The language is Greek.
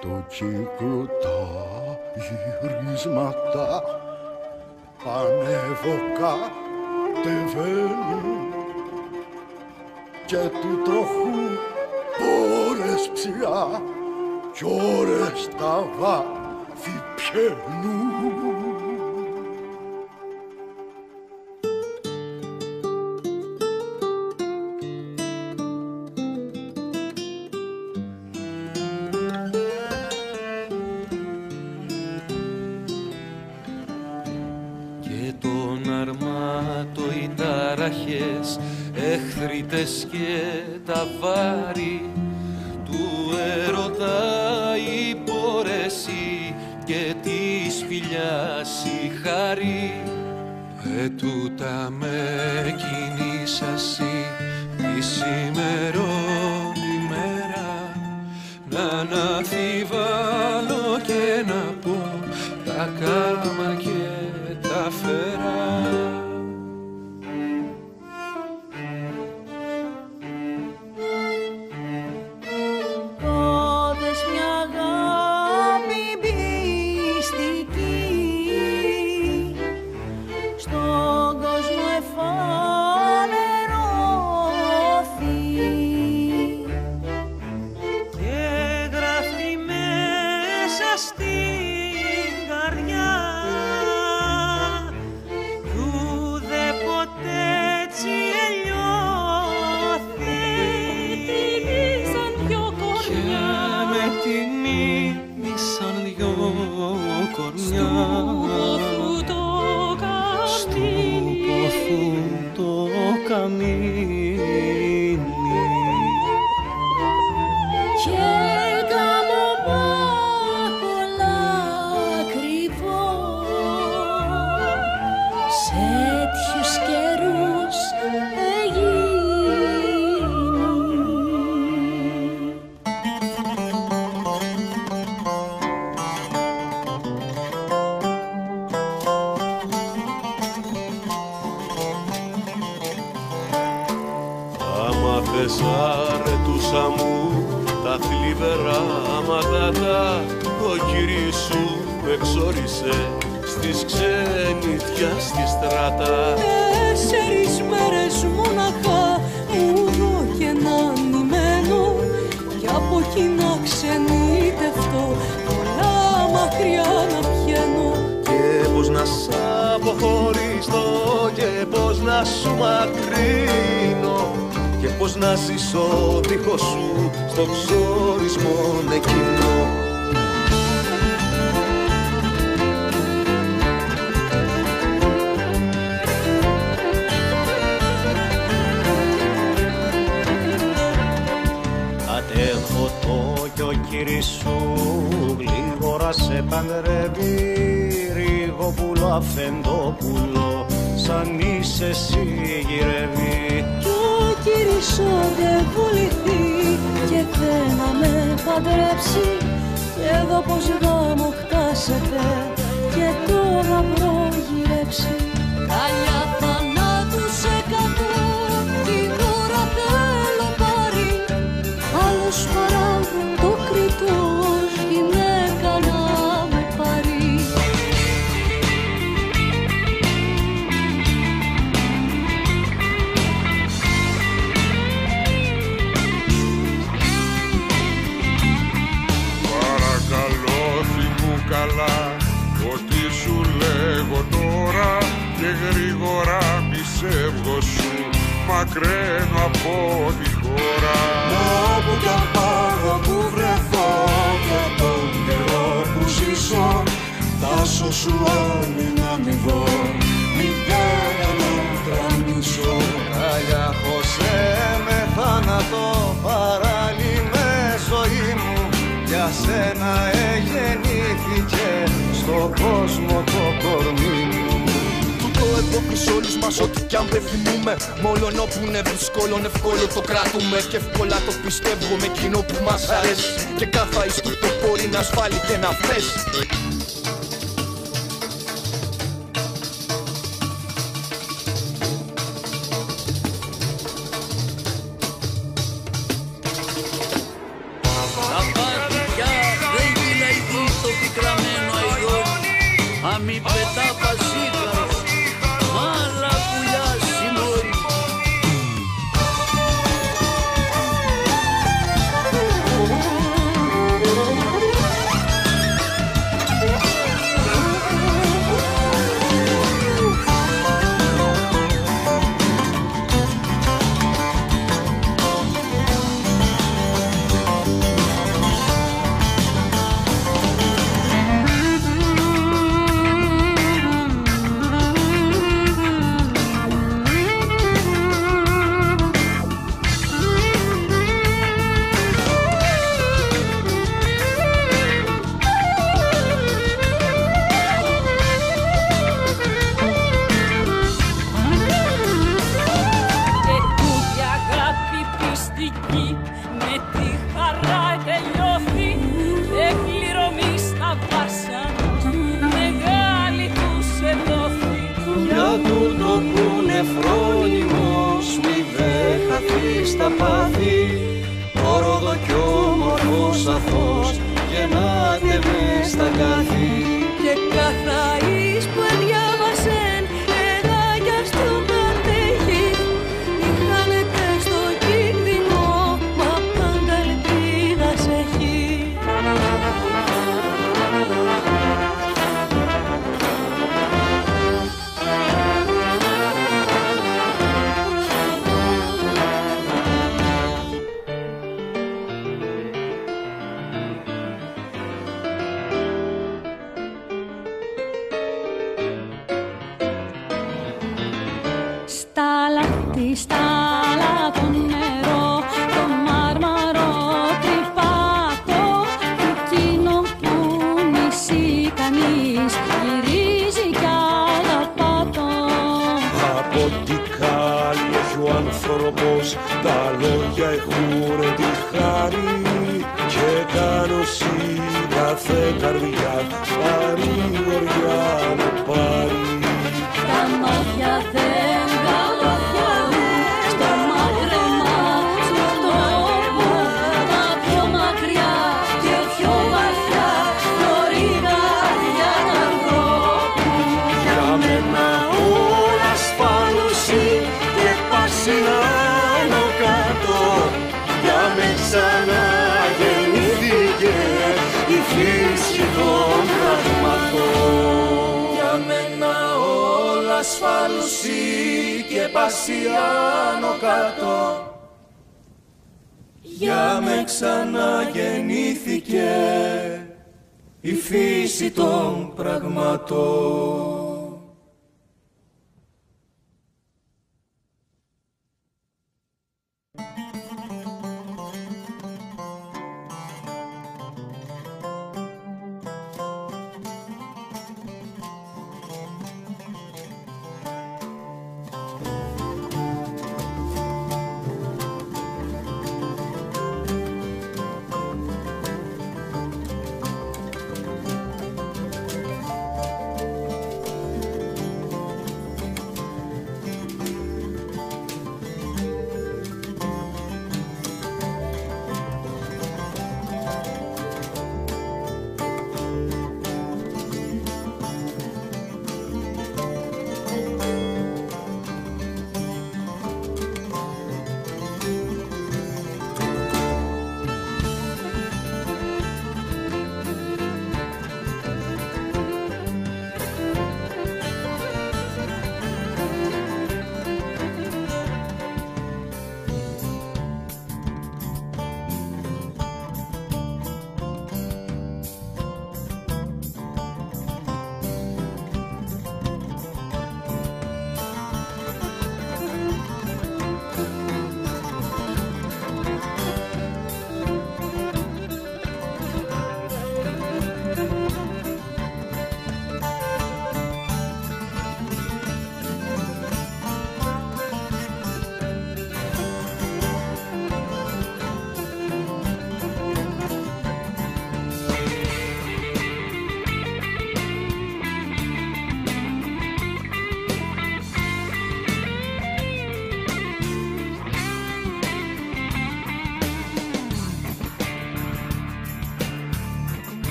Το κύκλο τα γυρίσματα ανέβοκα τεβαίνουν και του τροχού ώρες ψηλά κι ώρες τα βάθη πιένουν. Εχθρίτες και τα βάρη του έρωτα η πόρεση και της φιλιάς η χαρή. Τούτα με κινήσασι τη σημερώνη μέρα, να αναφιβάλλω και να πω τα κάμα και τα φέρα. Αρετούσα μου τα θλιβερά μαγατά, ο κύρις σου με εξόρισε στις ξενιτιά στη στράτα. 4 μέρες μοναχά ουρώ και να νημένω κι από εκεί να ξενιτευτώ, πολλά μακριά να πιένω. Και πως να σ' αποχωριστώ και πως να σου μακρύνω και πως να ζήσω δίχως σου στο ξόρισμό εκείνο. Αντέχω το κι ο κύρις σου γλίγορα σε παντρεύει, Ριγόπουλο αφεντόπουλο σαν είσαι εσύ γυρεύει. Κύρισο δεν βουληθεί και δεν να με παντρέψει, και εδώ πως γάμο χτάσετε και τώρα προγυρέψει. Καλιά θανάτου σε κακό την ώρα θέλω πάρει, άλλος παράγουν το κριτός γυναίκα να με πάρει. Καλά, ό,τι σου λέγω τώρα και γρήγορα πιστεύω σου μακραίνω από τη χώρα. Μα όπου κι αν πάω που βρεθώ και τον καιρό που ζήσω, φτάσω σου άλλη να μη δω, μητέρα να τρανίσω. Καλιά Χωσέ με θάνατο παράλληλη ζωή μου, για σένα γεννήθηκε στον κόσμο το κορμί μου. Τούτο εδώ πεις όλους μας ό,τι κι αν πεθυμούμε, μόλον όπου είναι δύσκολο εύκολο το κράτουμε και εύκολα το πιστεύω με εκείνο που μας αρέσει, και κάθε εις τούτο μπορεί να ασφάλει και να πέσει. Τα βάρδια δεν που νεφρόνιμος μη δε χαθείς τα πάθη. Το ρόδο κι όμορφος αθώος γεννάται μες στα κάθη. Και καθαείς που διάβασεν εδάκια στον κατέχει. Μη χάνεται στο κίνδυνο, μα πάντα ελπίδας έχει. Στάλα το νερό, το μάρμαρο τρυπάτο, εκείνο που μισεί κανείς γυρίζει κι αγαπάτο. Από τι κάλλη έχει ο άνθρωπος, τα λόγια έχουνε τη χάρη και κάνω κάθε καρδιά παρηγοριά να πάρει. Τα μάτια δεν καλοφορούν στο μάκρεμα του τόπου, μα πιο μακριά και πιο βαθιά φλωρίδα για τον ανθρώπου. Για μένα όλα ασφάλωση και πάση άνω κάτω. Για με ξαναγεννήθηκε η φύση των πραγμάτων. Για μένα όλα ασφάλωση και πάση άνω κάτω. Για με ξαναγεννήθηκε η φύση των πραγμάτων.